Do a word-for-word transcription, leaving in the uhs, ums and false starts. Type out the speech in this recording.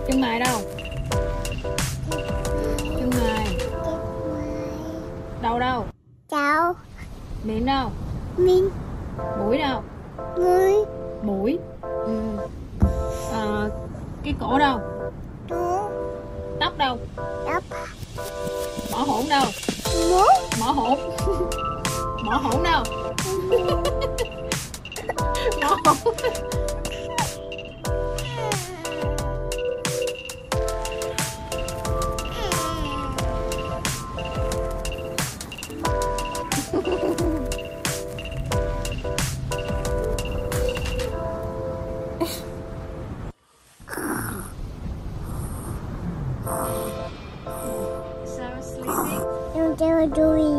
Chân mày đâu? Chân mày. Đầu đâu? Chào. Miệng đâu? Miệng. Mũi đâu? Mũi. Mũi. Ừ. À, cái cổ đâu? Cổ. Tóc đâu? Tóc. Mỏ hổn đâu? Mỏ. Mỏ hổn. Mỏ hổn đâu? Mỏ hổn. Sarah sleeping? Don't tell her doing.